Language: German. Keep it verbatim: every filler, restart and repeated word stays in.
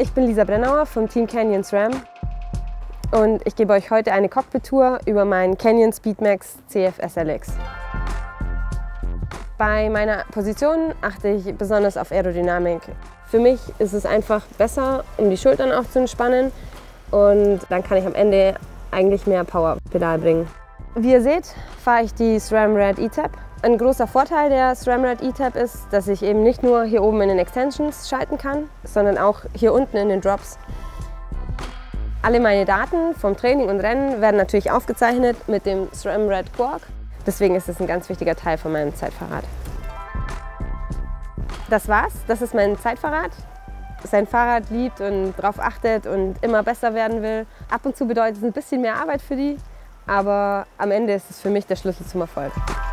Ich bin Lisa Brennauer vom Team Canyon SRAM und ich gebe euch heute eine Cockpit-Tour über meinen Canyon Speedmax C F S L X. Bei meiner Position achte ich besonders auf Aerodynamik. Für mich ist es einfach besser, um die Schultern auch zu entspannen, und dann kann ich am Ende eigentlich mehr Power Pedal bringen. Wie ihr seht, fahre ich die SRAM Red E-Tab. Ein großer Vorteil der SRAM Red E-Tab ist, dass ich eben nicht nur hier oben in den Extensions schalten kann, sondern auch hier unten in den Drops. Alle meine Daten vom Training und Rennen werden natürlich aufgezeichnet mit dem SRAM Red Quark. Deswegen ist es ein ganz wichtiger Teil von meinem Zeitfahrrad. Das war's, das ist mein Zeitfahrrad. Sein Fahrrad liebt und darauf achtet und immer besser werden will. Ab und zu bedeutet es ein bisschen mehr Arbeit für die, aber am Ende ist es für mich der Schlüssel zum Erfolg.